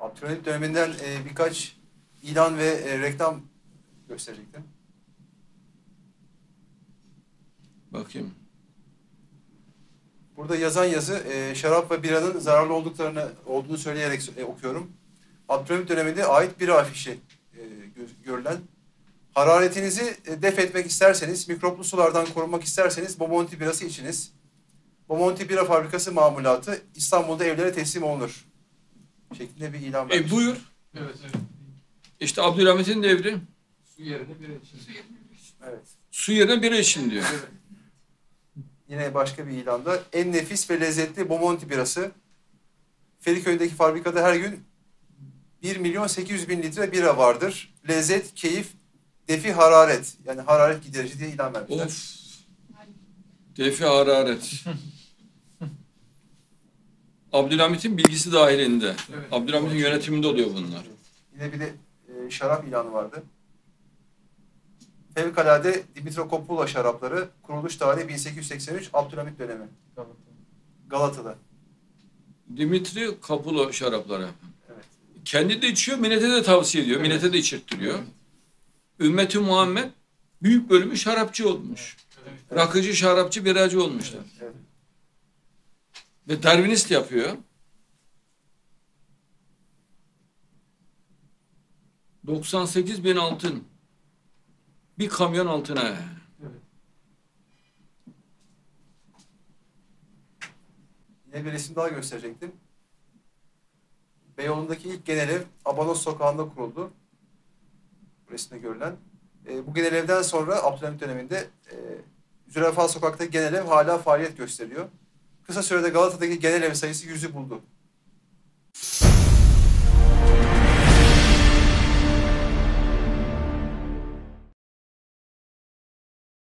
Abdülhamit döneminden birkaç ilan ve reklam gösterecektim. Bakayım. Burada yazan yazı şarap ve biranın zararlı olduğunu söyleyerek okuyorum. Abdülhamit döneminde ait bira afişi görülen. Hararetinizi def etmek isterseniz, mikroplu sulardan korunmak isterseniz Bomonti birası içiniz. Bomonti Bira Fabrikası mamulatı İstanbul'da evlere teslim olunur şeklinde bir ilan vermiş. Buyur. Evet, evet. İşte Abdülhamit'in devri. Su yerine bira için. Evet. Su yerine bira için diyor. Evet. Yine başka bir ilanda en nefis ve lezzetli Bomonti birası. Feriköy'deki fabrikada her gün 1.800.000 litre bira vardır. Lezzet, keyif, defi hararet. Yani hararet giderici diye ilan vermişler. Of. Defi hararet. Abdülhamit'in bilgisi dahilinde. Evet. Abdülhamit'in yönetiminde oluyor bunlar. Yine bir de şarap ilanı vardı. Fevkalade Dimitro şarapları, kuruluş tarihi 1883, Abdülhamit dönemi. Galata'da. Dimitri Kapulo şarapları. Evet. Kendi de içiyor, millete de tavsiye ediyor. Evet. Millete de içirttiriyor. Ümmeti Muhammed büyük bölümü şarapçı olmuş. Evet. Rakıcı, şarapçı, biracı olmuşlar. Evet. Ve Darwinist yapıyor. 98.000 altın. Bir kamyon altına. Evet. Yine bir resim daha gösterecektim. Beyoğlu'ndaki ilk genel ev Abanos Sokağı'nda kuruldu. Bu resimde görülen. Bu genel evden sonra Abdülhamit döneminde Zürafa Sokak'taki genel ev hala faaliyet gösteriyor. Kısa sürede Galata'daki genel ev sayısı 100'ü buldu.